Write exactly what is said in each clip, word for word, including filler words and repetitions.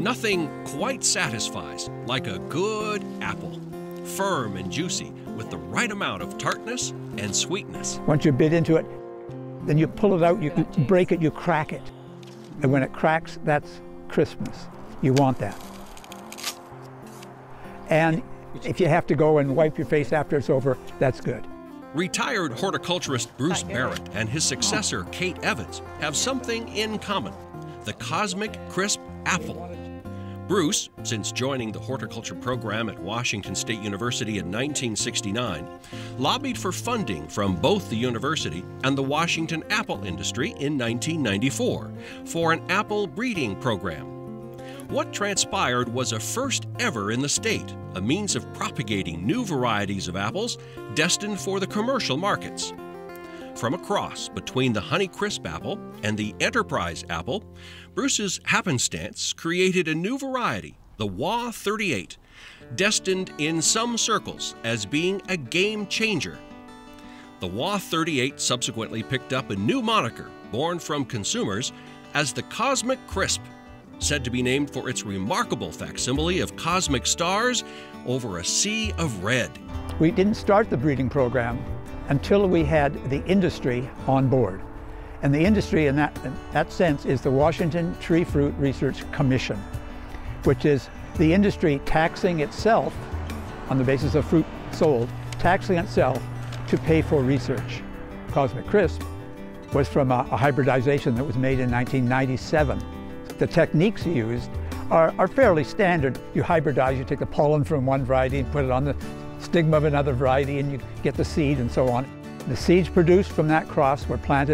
Nothing quite satisfies like a good apple, firm and juicy with the right amount of tartness and sweetness. Once you bit into it, then you pull it out, you break it, you crack it. And when it cracks, that's crispness. You want that. And if you have to go and wipe your face after it's over, that's good. Retired horticulturist Bruce Barrett and his successor, Kate Evans, have something in common: the Cosmic Crisp apple. Bruce, since joining the horticulture program at Washington State University in nineteen sixty-nine, lobbied for funding from both the university and the Washington apple industry in nineteen ninety-four for an apple breeding program. What transpired was a first ever in the state, a means of propagating new varieties of apples destined for the commercial markets. From a cross between the Honeycrisp apple and the Enterprise apple, Bruce's happenstance created a new variety, the W A thirty-eight, destined in some circles as being a game changer. The W A thirty-eight subsequently picked up a new moniker born from consumers as the Cosmic Crisp, said to be named for its remarkable facsimile of cosmic stars over a sea of red. We didn't start the breeding program until we had the industry on board. And the industry in that, in that sense is the Washington Tree Fruit Research Commission, which is the industry taxing itself on the basis of fruit sold, taxing itself to pay for research. Cosmic Crisp was from a, a hybridization that was made in nineteen ninety-seven. The techniques used are, are fairly standard. You hybridize, you take the pollen from one variety and put it on the stigma of another variety, and you get the seed and so on. The seeds produced from that cross were planted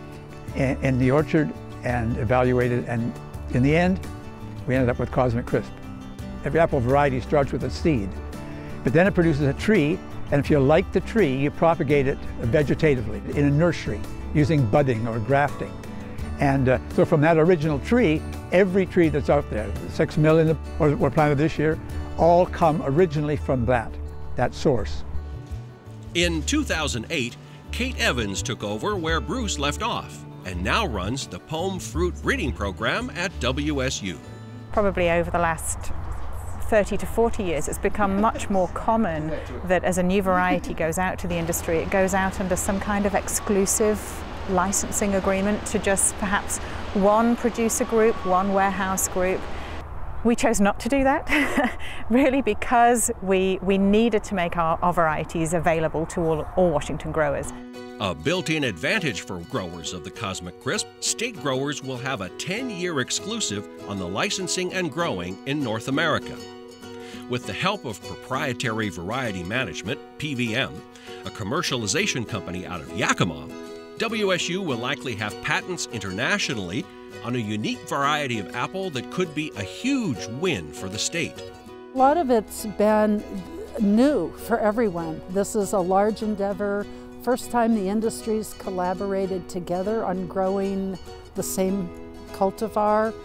in, in the orchard and evaluated, and in the end, we ended up with Cosmic Crisp. Every apple variety starts with a seed, but then it produces a tree, and if you like the tree, you propagate it vegetatively in a nursery using budding or grafting. And uh, so from that original tree, every tree that's out there, six million that were planted this year, all come originally from that, that source. In two thousand eight, Kate Evans took over where Bruce left off and now runs the Pome Fruit Breeding Program at W S U. Probably over the last thirty to forty years, it's become much more common that as a new variety goes out to the industry, it goes out under some kind of exclusive licensing agreement to just perhaps one producer group, one warehouse group. We chose not to do that, really, because we, we needed to make our, our varieties available to all, all Washington growers. A built-in advantage for growers of the Cosmic Crisp, state growers will have a ten-year exclusive on the licensing and growing in North America. With the help of Proprietary Variety Management, P V M, a commercialization company out of Yakima, W S U will likely have patents internationally on a unique variety of apple that could be a huge win for the state. A lot of it's been new for everyone. This is a large endeavor. First time the industries collaborated together on growing the same cultivar.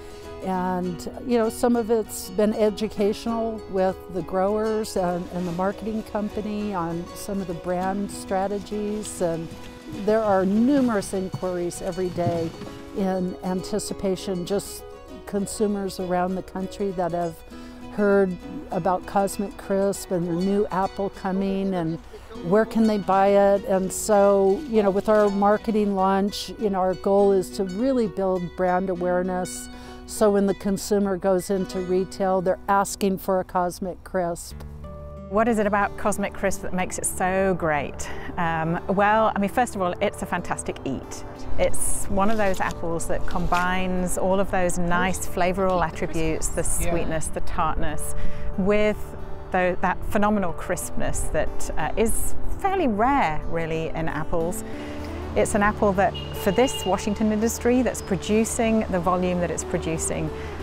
And, you know, some of it's been educational with the growers and, and the marketing company on some of the brand strategies. And there are numerous inquiries every day in anticipation, just consumers around the country that have heard about Cosmic Crisp and the new apple coming and where can they buy it. And so, you know, with our marketing launch, you know, our goal is to really build brand awareness so when the consumer goes into retail, they're asking for a Cosmic Crisp. What is it about Cosmic Crisp that makes it so great? Um, well, I mean, first of all, it's a fantastic eat. It's one of those apples that combines all of those nice flavoral attributes, the sweetness, the tartness, with the, that phenomenal crispness that uh, is fairly rare, really, in apples. It's an apple that, for this Washington industry that's producing the volume that it's producing,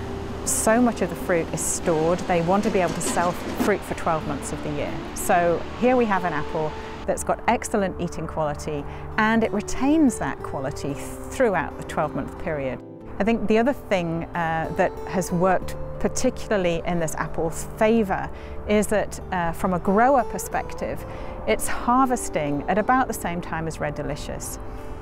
so much of the fruit is stored. They want to be able to sell fruit for twelve months of the year. So here we have an apple that's got excellent eating quality, and it retains that quality throughout the twelve month period. I think the other thing uh, that has worked particularly in this apple's favor is that uh, from a grower perspective, it's harvesting at about the same time as Red Delicious.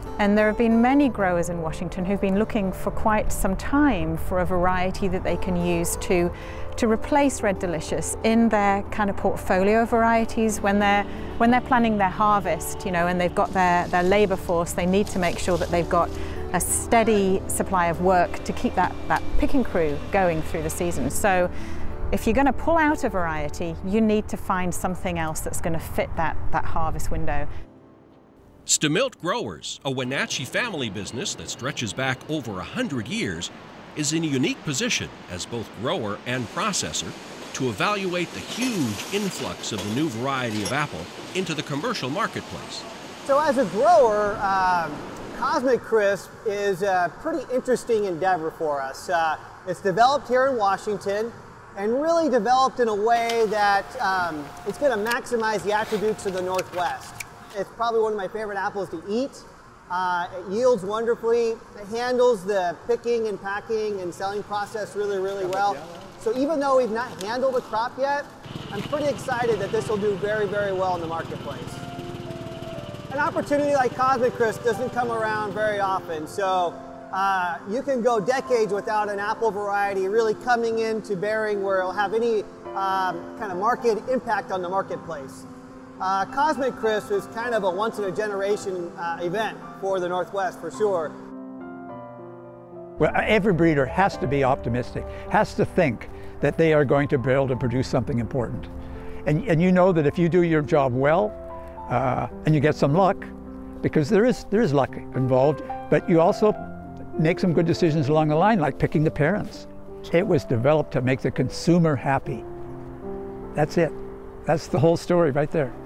And there have been many growers in Washington who've been looking for quite some time for a variety that they can use to, to replace Red Delicious in their kind of portfolio of varieties. When they're, when they're planning their harvest, you know, and they've got their, their labor force, they need to make sure that they've got a steady supply of work to keep that, that picking crew going through the season. So if you're going to pull out a variety, you need to find something else that's going to fit that, that harvest window. Stamilt Growers, a Wenatchee family business that stretches back over a hundred years, is in a unique position as both grower and processor to evaluate the huge influx of the new variety of apple into the commercial marketplace. So as a grower, um, Cosmic Crisp is a pretty interesting endeavor for us. Uh, it's developed here in Washington and really developed in a way that um, it's going to maximize the attributes of the Northwest. It's probably one of my favorite apples to eat. Uh, it yields wonderfully. It handles the picking and packing and selling process really, really well. So even though we've not handled a crop yet, I'm pretty excited that this will do very, very well in the marketplace. An opportunity like Cosmic Crisp doesn't come around very often. So uh, you can go decades without an apple variety really coming into bearing where it'll have any um, kind of market impact on the marketplace. Uh, Cosmic Crisp is kind of a once-in-a-generation uh, event for the Northwest, for sure. Well, every breeder has to be optimistic, has to think that they are going to be able to produce something important. And, and you know that if you do your job well, uh, and you get some luck, because there is, there is luck involved, but you also make some good decisions along the line, like picking the parents. It was developed to make the consumer happy. That's it. That's the whole story right there.